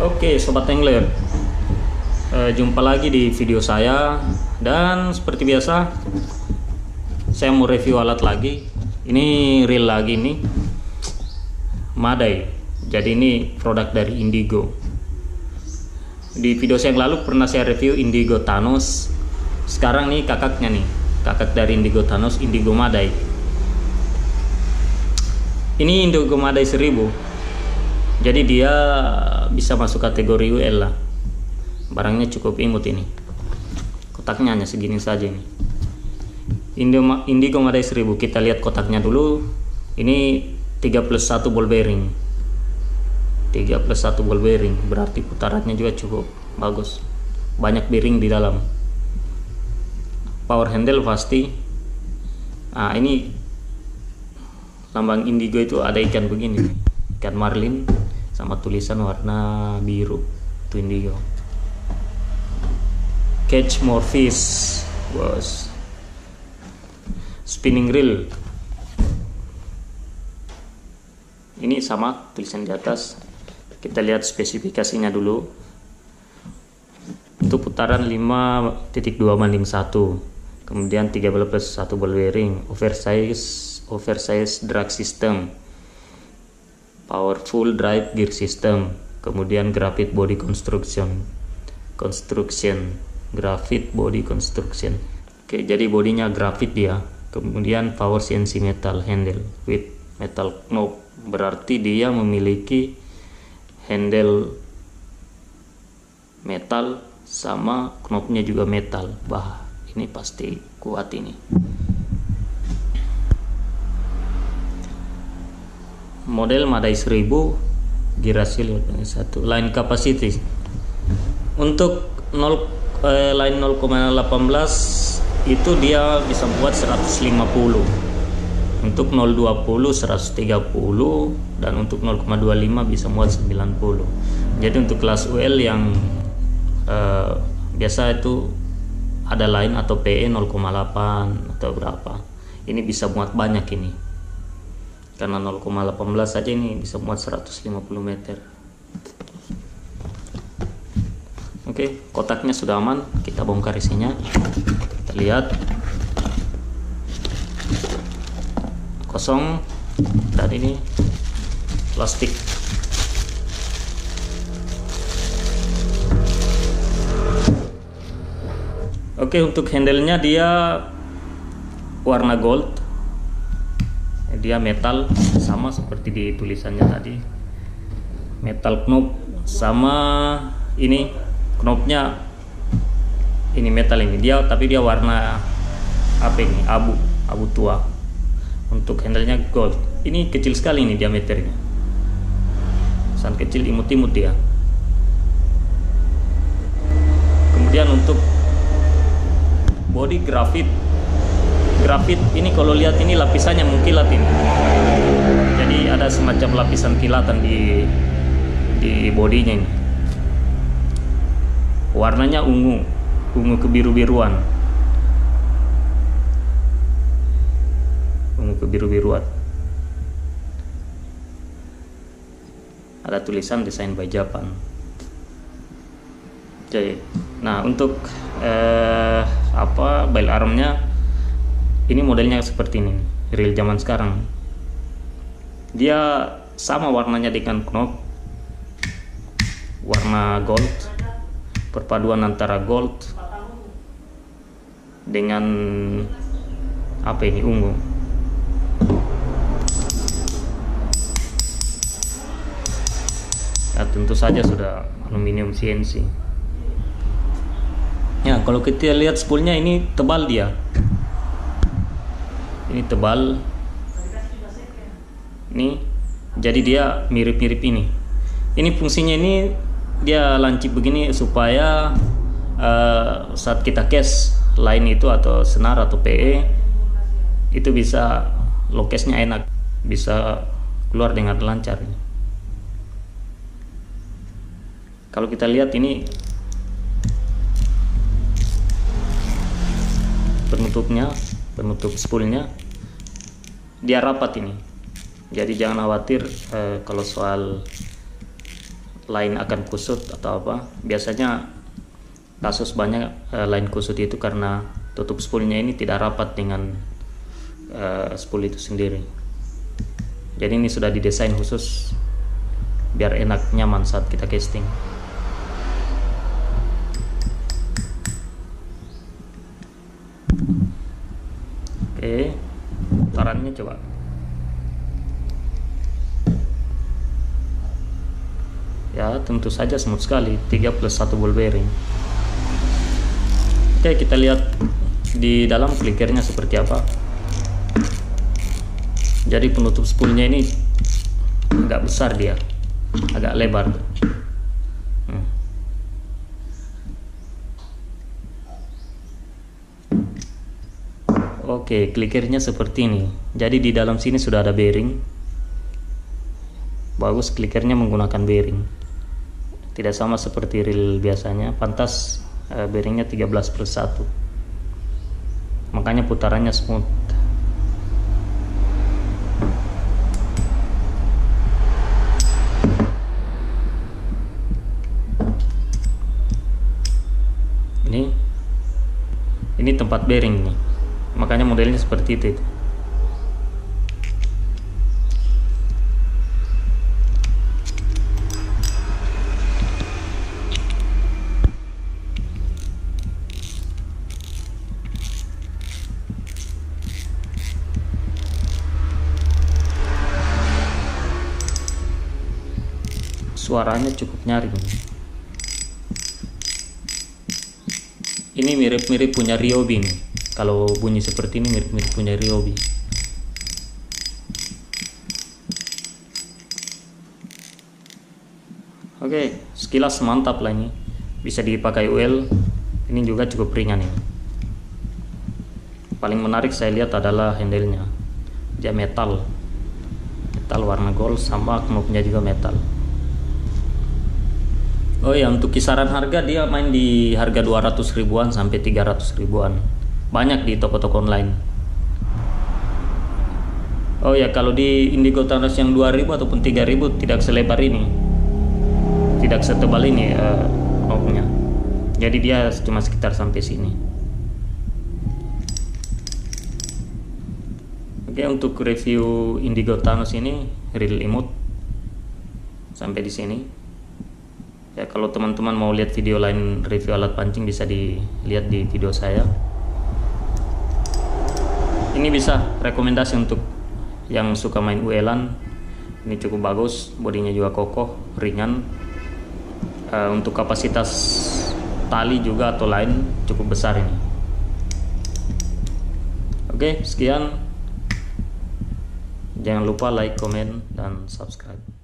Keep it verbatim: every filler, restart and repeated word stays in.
Oke sobat angler, e, jumpa lagi di video saya. Dan seperti biasa saya mau review alat lagi. Ini reel lagi nih, Madai. Jadi ini produk dari Indigo. Di video saya yang lalu pernah saya review Indigo Thanos. Sekarang nih kakaknya nih, kakak dari Indigo Thanos, Indigo Madai. Ini Indigo Madai seribu. Jadi dia bisa masuk kategori U L lah. Barangnya cukup imut ini. Kotaknya hanya segini saja nih. Indigo Madai seribu. Kita lihat kotaknya dulu. Ini tiga plus satu ball bearing. tiga plus satu ball bearing. Berarti putarannya juga cukup bagus. Banyak bearing di dalam. Power handle pasti. Nah, ini lambang Indigo itu ada ikan begini. Ikan marlin sama tulisan warna biru, itu Indigo. Catch more fish, bos. Spinning reel. Ini sama tulisan di atas. Kita lihat spesifikasinya dulu. Untuk putaran lima titik dua banding satu. Kemudian tiga belas plus satu ball bearing, oversize oversize drag system, powerful drive gear system, kemudian graphite body construction construction graphite body construction. Oke, jadi bodinya graphite dia. Kemudian power C N C metal handle with metal knob, berarti dia memiliki handle metal sama knobnya juga metal. Bah, ini pasti kuat ini. Model Madai seribu, gear hasil satu. Line capacity untuk nol eh, line nol koma delapan belas itu dia bisa buat seratus lima puluh, untuk nol koma dua puluh seratus tiga puluh, dan untuk nol koma dua lima bisa muat sembilan puluh. Jadi untuk kelas U L yang eh, biasa itu ada line atau P E nol koma delapan atau berapa, ini bisa muat banyak ini. Karena nol koma delapan belas saja ini bisa muat seratus lima puluh meter. Oke, kotaknya sudah aman, kita bongkar isinya. Kita lihat kosong, dan ini plastik. Oke, untuk handle-nya dia warna gold. Dia metal, sama seperti di tulisannya tadi. Metal knob, sama ini knobnya ini metal ini dia, tapi dia warna apa ini, abu abu tua. Untuk handle-nya gold. Ini kecil sekali ini diameternya, sangat kecil, imut-imut dia. Kemudian untuk body graphite. Grafit ini kalau lihat ini lapisannya mengkilat ini. Jadi ada semacam lapisan kilatan di di bodinya ini. Warnanya ungu, ungu kebiru-biruan. Ungu kebiru-biruan. Ada tulisan desain by Japan. Jadi, nah untuk eh, apa bail armnya, ini modelnya seperti ini, reel zaman sekarang. Dia sama warnanya dengan knob, warna gold, perpaduan antara gold dengan apa ini, ungu. Nah, tentu saja sudah aluminium C N C. Ya, kalau kita lihat spoolnya ini tebal dia. Ini tebal. Ini jadi dia mirip-mirip ini. Ini fungsinya ini dia lancip begini supaya uh, saat kita cast line itu atau senar atau P E itu bisa lokesnya enak, bisa keluar dengan lancar. Kalau kita lihat ini penutupnya, penutup spoolnya dia rapat ini. Jadi jangan khawatir eh, kalau soal line akan kusut atau apa. Biasanya kasus banyak uh, line kusut itu karena tutup spoolnya ini tidak rapat dengan uh, spool itu sendiri. Jadi ini sudah didesain khusus biar enak nyaman saat kita casting. Oke, putarannya coba. Ya, tentu saja smooth sekali, tiga plus satu ball bearing. Oke, kita lihat di dalam klikernya seperti apa. Jadi penutup spoolnya ini agak besar, dia agak lebar. hmm. Oke, klikernya seperti ini. Jadi di dalam sini sudah ada bearing. Bagus, klikernya menggunakan bearing, tidak sama seperti reel biasanya. Pantas uh, bearingnya tiga belas plus satu, makanya putarannya smooth. Ini ini tempat bearing nih, makanya modelnya seperti itu, itu. Suaranya cukup nyaring. Ini mirip-mirip punya Ryobi nih. Kalau bunyi seperti ini mirip-mirip punya Ryobi. Oke, sekilas mantap lah ini. Bisa dipakai U L. Ini juga cukup ringan ini. Paling menarik saya lihat adalah handle-nya. Dia metal. Metal warna gold, sama knopnya juga metal. Oh ya, untuk kisaran harga dia main di harga dua ratus ribuan sampai tiga ratus ribuan. Banyak di toko-toko online. Oh ya, kalau di Indigo Thanos yang dua ribu ataupun tiga ribu tidak selebar ini. Tidak setebal ini uh, knopnya. Jadi dia cuma sekitar sampai sini. Oke, untuk review Indigo Thanos ini reel imut sampai di sini. Ya, kalau teman-teman mau lihat video lain review alat pancing bisa dilihat di video saya. Ini bisa rekomendasi untuk yang suka main U L-an. Ini cukup bagus, bodinya juga kokoh, ringan. Uh, untuk kapasitas tali juga atau line cukup besar ini. Oke, sekian. Jangan lupa like, komen, dan subscribe.